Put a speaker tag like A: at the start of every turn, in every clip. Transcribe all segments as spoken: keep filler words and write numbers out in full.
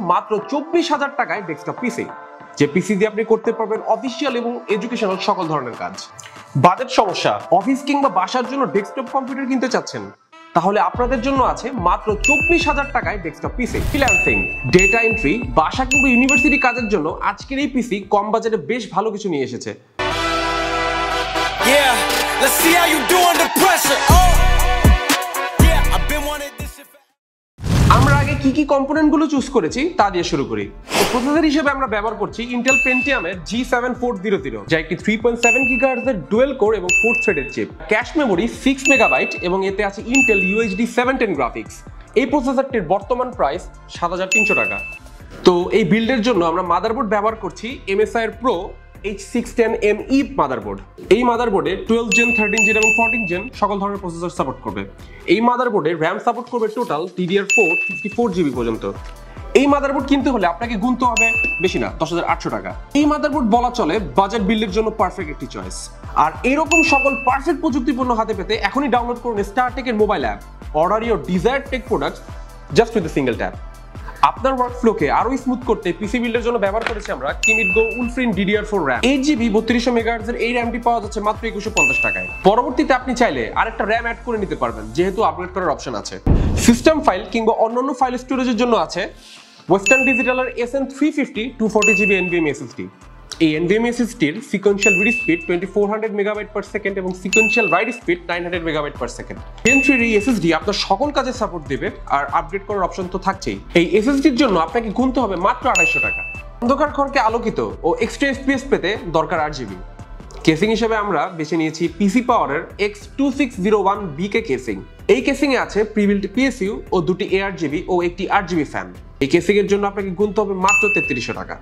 A: মাত্র চব্বিশ হাজার টাকায় ডেস্কটপ পিসি, যে পিসি দিয়ে আপনি করতে পারবেন অফিসিয়াল এবং এডুকেশনাল সকল ধরনের কাজ। বাজেট সমস্যা, অফিস কিংবা বাসার জন্য ডেস্কটপ কম্পিউটার কিনতে চাচ্ছেন, তাহলে আপনাদের জন্য আছে মাত্র চব্বিশ হাজার টাকায় desktop PC. Freelancing, data entry, বাসা কিংবা ইউনিভার্সিটি কাজের জন্য আজকের এই পিসি কম বাজেটে বেশ ভালো কিছু নিয়ে এসেছে।
B: Yeah, let's see how you do under pressure. Oh, yeah, I've been wanting this shit.
A: আমরা আগে কি কি কম্পোনেন্ট গুলো চুজ করেছি তা দিয়ে শুরু করি। প্রসেসর হিসেবে আমরা ব্যবহার করছি ইন্টেল পেন্টিয়ামের G seven four zero zero, যা একটি থ্রি পয়েন্ট সেভেন গিগাহার্টজ এর ডুয়েল কোর এবং ফোর থ্রেডের চিপ। ক্যাশ মেমোরি সিক্স মেগাবাইট এবং এতে আছে Intel UHD seven ten graphics. এই প্রসেসরটির বর্তমান প্রাইস সাত হাজার তিনশো টাকা। তো এই বিল্ডের জন্য আমরা মাদারবোর্ড ব্যবহার করছি MSI pro H six ten M E motherboard. এই মাদারবোর্ডে টুয়েলভ জেন, থার্টিন জেন এবং ফোরটিন জেন সকল ধরনের প্রসেসর সাপোর্ট করবে। এই মাদারবোর্ডে র্যাম সাপোর্ট করবে total D D R four sixty four GB পর্যন্ত। এই মাদারবোর্ড কিনতে হলে আপনাকে গুনতে হবে বেশি না, দশ হাজার আটশো টাকা। এই মাদারবোর্ড বলা চলে বাজেট বিল্ডের জন্য পারফেক্ট একটি চয়েস। আর এরকম সকল পারফেক্ট প্রযুক্তিপূর্ণ হাতে পেতে এখনই ডাউনলোড করুন স্টারটেকের mobile app. Order your desired tech products just with a single tap. আপনার ওয়ার্কফ্লোকে আরো স্মুথ করতে পিসি বিল্ডের জন্য ব্যবহার করেছি আমরা Kimtigo Wolfrin D D R four RAM. Eight GB বত্রিশশো মেগাহার্টজ এর এই র্যামটি পাওয়া যাচ্ছে মাত্র একুশশো পঞ্চাশ টাকায়। পরবর্তীতে আপনি চাইলে আরেকটা র্যাম অ্যাড করে নিতে পারবেন, যেহেতু আপগ্রেড করার অপশন আছে। সিস্টেম ফাইল কিংবা অন্যান্য ফাইল স্টোরেজের জন্য আছে ওয়েস্টার্ন ডিজিটালের S N three fifty two forty GB NVMe SSD. এই এনভিএমই এসএসডির sequential read speed twenty four hundred megabyte per second এবং sequential write speed nine hundred megabyte per second. Gen three এই SSD আপনার সকল কাজে support দেবে, আর upgrade করার option তো থাকছেই। এই এসএসডির জন্য আপনাকে গুনতে হবে মাত্র আড়াইশো টাকা। অন্ধকার ঘরকে আলোকিত ও এক্সট্রা এফপিএস পেতে দরকার আট জিবি। কেসিং হিসেবে আমরা বেছে নিয়েছি পিসি পাওয়ারের X two six zero one B K casing. এই কেসিং এ আছে প্রিবিল্ট পিএসইউ ও দুটি এ আট জিবি ও একটি আট জিবি ফ্যান। এই কেসিং এর জন্য আপনাকে গুনতে হবে মাত্র তেত্রিশশো টাকা।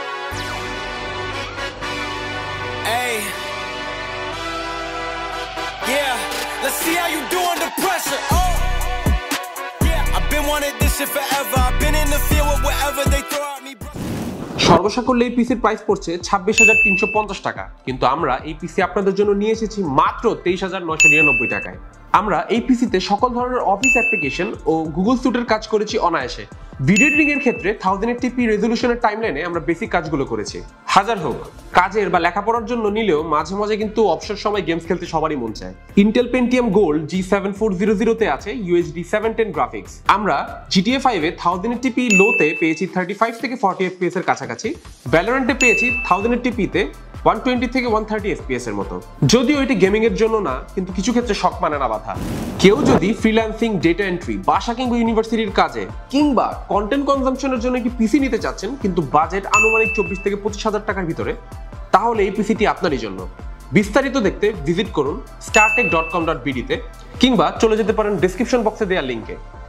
B: Let's see how you do under pressure. Oh, yeah, I've been wanting this shit forever. I've been in the field with whatever they throw at me.
A: সর্বসাকুল্যে এই পিসির প্রাইস পড়ছে ছাব্বিশ হাজার তিনশো পঞ্চাশ টাকা, কিন্তু আমরা এই পিসি আপনাদের জন্য নিয়ে এসেছি মাত্র তেইশ হাজার নয়শো নিরানব্বই টাকায়। আমরা এই পিসিতে সকল ধরনের অফিস অ্যাপ্লিকেশন ও গুগল স্যুটের কাজ করেছি অনায়াসে। ভিডিও এডিটিং এর ক্ষেত্রে থাউজেন্ড এইটটি পি রেজলিউশনের টাইমলাইনে আমরা বেসিক কাজগুলো করেছি। হাজার হোক কাজের বা লেখাপড়ার জন্য নিলেও মাঝে মাঝে কিন্তু অবসর সময় গেমস খেলতে সবারই মন চায়। Intel pentium gold G seven four zero zero তে আছে ইউএইচডি সেভেন টেন গ্রাফিক্স। আমরা জিটিএ ফাইভ এ থাউজেন্ড এইটটি পি লোতে পেয়েছি থার্টি ফাইভ থেকে ফর্টি এফপিএস এর কাছাকাছি। ভ্যালোরেন্টে পেয়েছি থাউজেন্ড এইটটি পি তে ওয়ান টোয়েন্টি থেকে ওয়ান থার্টি এফপিএস এর মতো। যদিও এটি গেমিং এর জন্য না, কিন্তু কিছু ক্ষেত্রে শখ মানে না বাধা। কেউ যদি ফ্রিল্যান্সিং, ডেটা এন্ট্রি, বাসা কিংবা ইউনিভার্সিটির কাজে কিংবা কন্টেন্ট কনজাম্পশনের জন্য একটি পিসি নিতে চাচ্ছেন, কিন্তু বাজেট আনুমানিক চব্বিশ থেকে পঁচিশ হাজার টাকার ভিতরে, তাহলে এই পিসিটি আপনারই জন্য। বিস্তারিত দেখতে ভিজিট করুন Startech dot com dot BD তে কিংবা চলে যেতে পারেন ডেসক্রিপশন বক্সে দেওয়া লিঙ্কে।